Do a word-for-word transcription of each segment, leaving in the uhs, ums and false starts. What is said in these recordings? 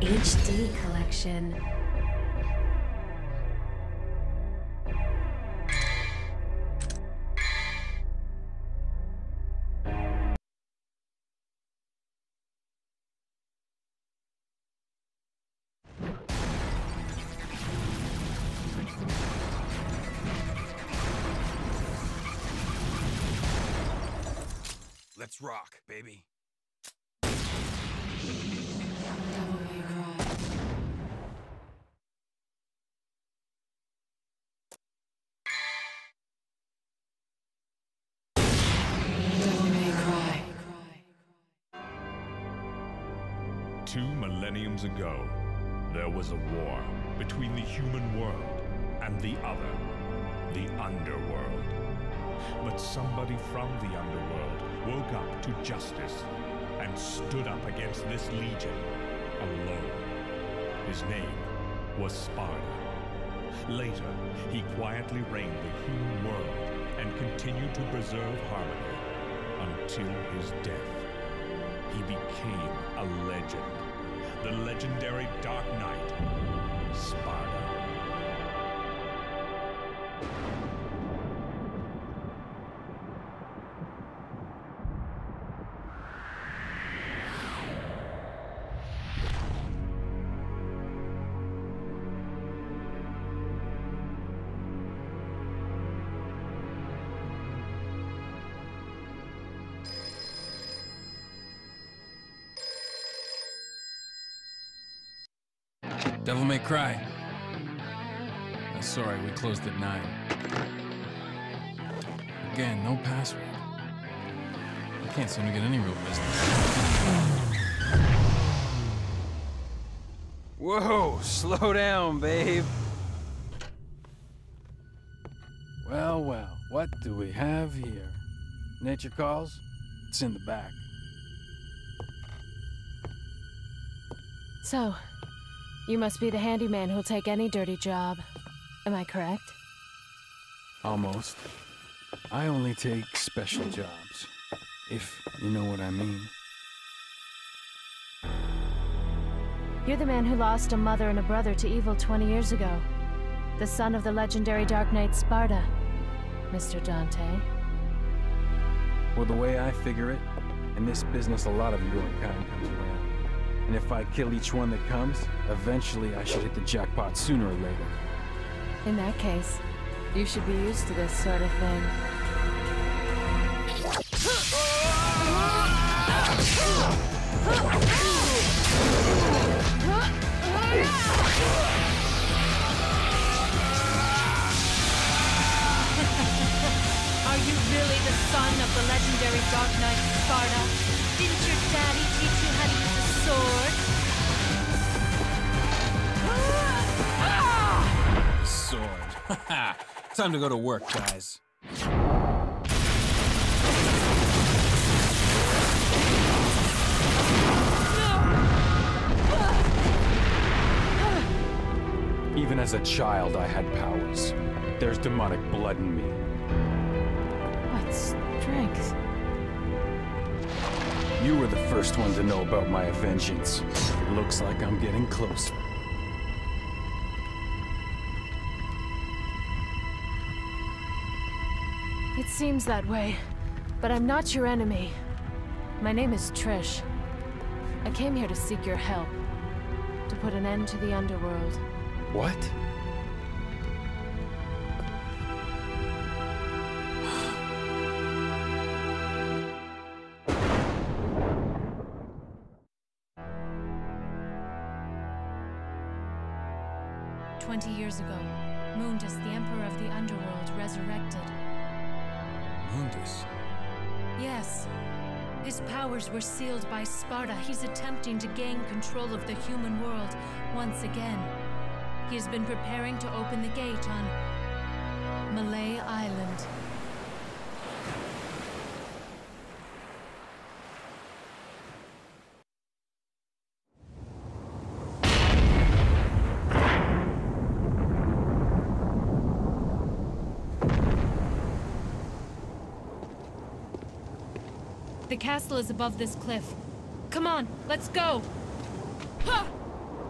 H D collection. Let's rock, baby. Two millenniums ago, there was a war between the human world and the other, the underworld. But somebody from the underworld woke up to justice and stood up against this legion alone. His name was Sparta. Later, he quietly reigned the human world and continued to preserve harmony until his death. He became a legend, the legendary Dark Knight, Sparta. Devil May Cry. Uh, sorry, we closed at nine. Again, no password. I can't seem to get any real business. Whoa, slow down, babe. Well, well, what do we have here? Nature calls? It's in the back. So, you must be the handyman who'll take any dirty job. Am I correct? Almost. I only take special jobs, if you know what I mean. You're the man who lost a mother and a brother to evil twenty years ago. The son of the legendary Dark Knight Sparta, Mister Dante. Well, the way I figure it, in this business a lot of your kind comes around. And if I kill each one that comes, eventually I should hit the jackpot sooner or later. In that case, you should be used to this sort of thing. Are you really the son of the legendary Dark Knight Sparta? Didn't your daddy teach you how to use a sword? The sword. Haha. Time to go to work, guys. Even as a child, I had powers. There's demonic blood in me. What strength? You were the first one to know about my vengeance. It looks like I'm getting closer. It seems that way, but I'm not your enemy. My name is Trish. I came here to seek your help, to put an end to the underworld. What? Twenty years ago, Mundus, the Emperor of the Underworld, resurrected. Mundus? Yes. His powers were sealed by Sparta. He's attempting to gain control of the human world once again. He has been preparing to open the gate on Mallet Island. The castle is above this cliff. Come on, let's go! Ha!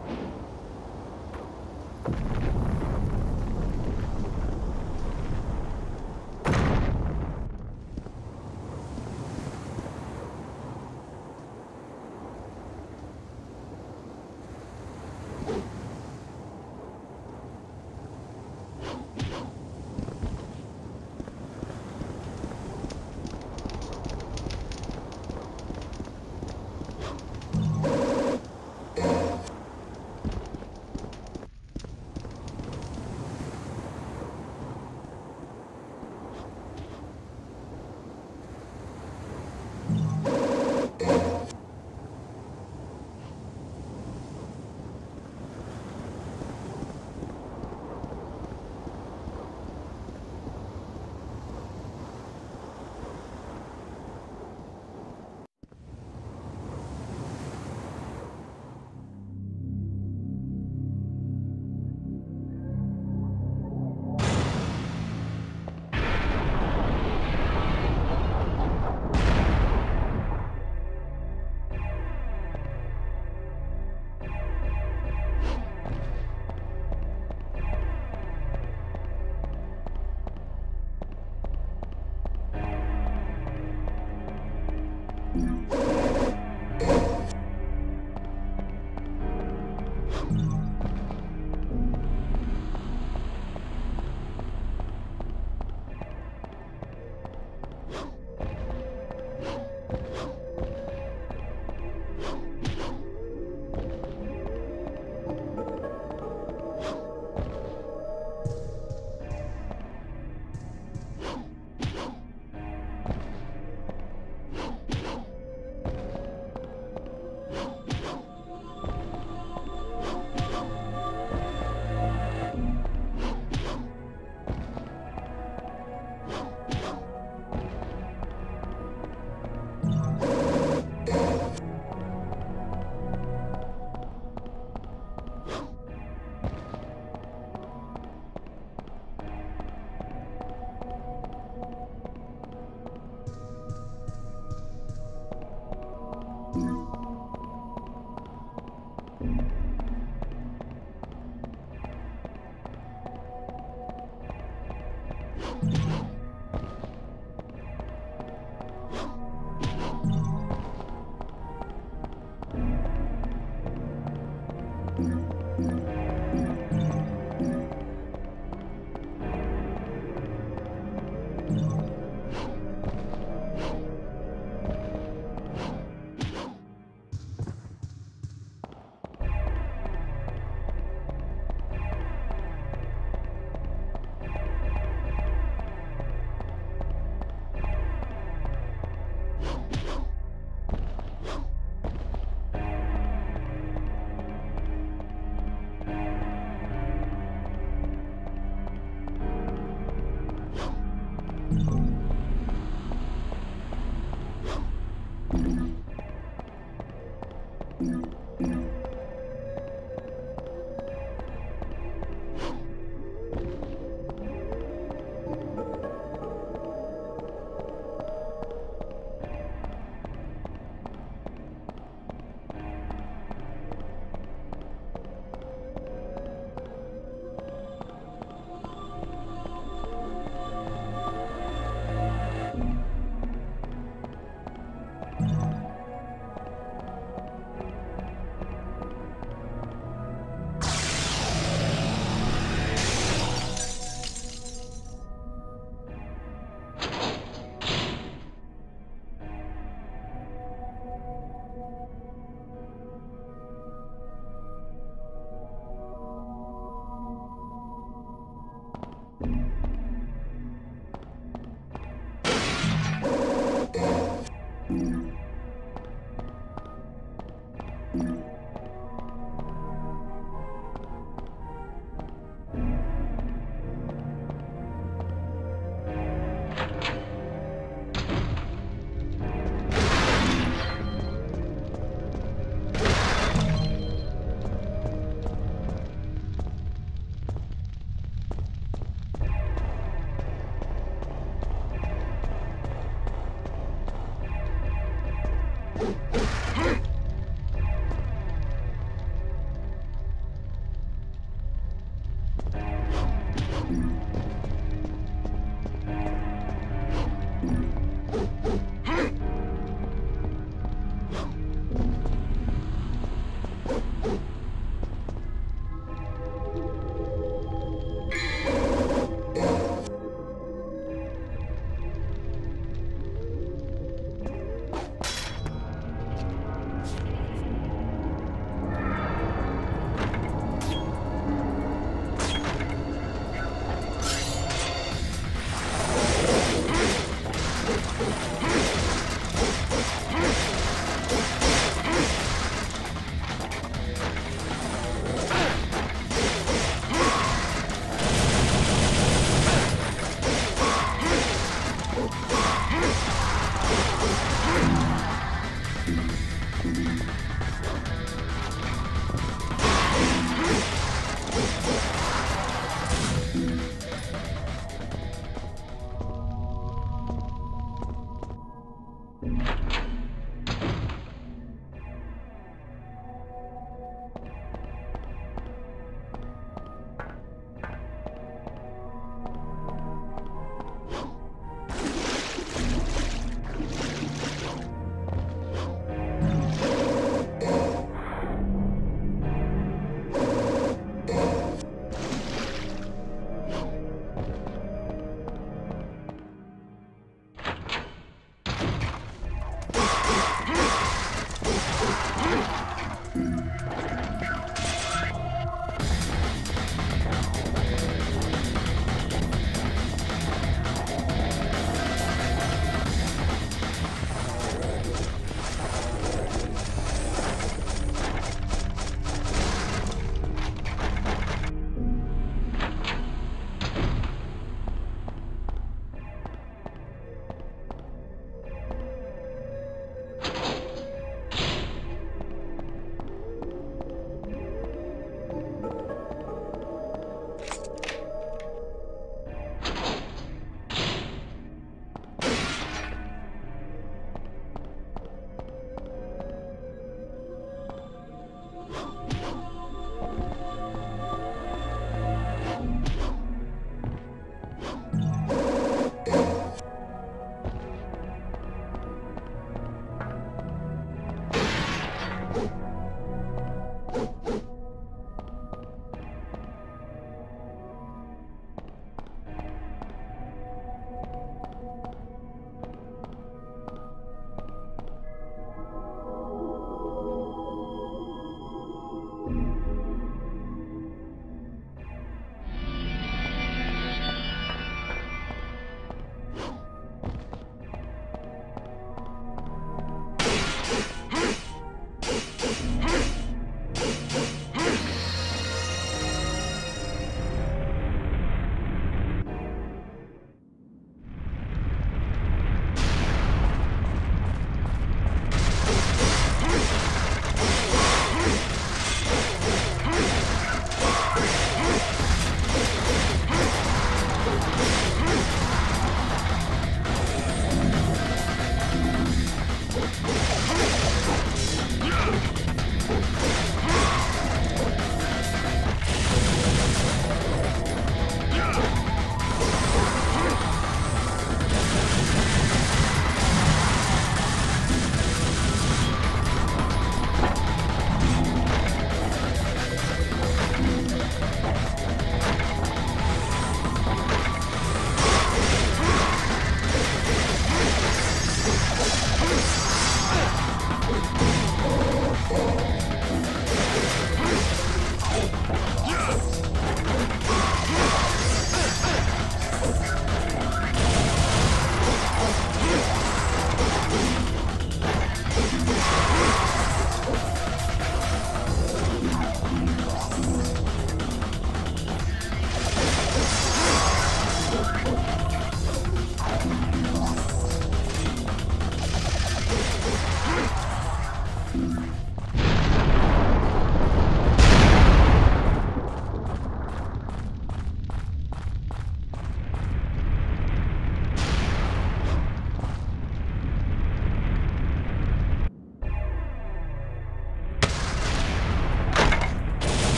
You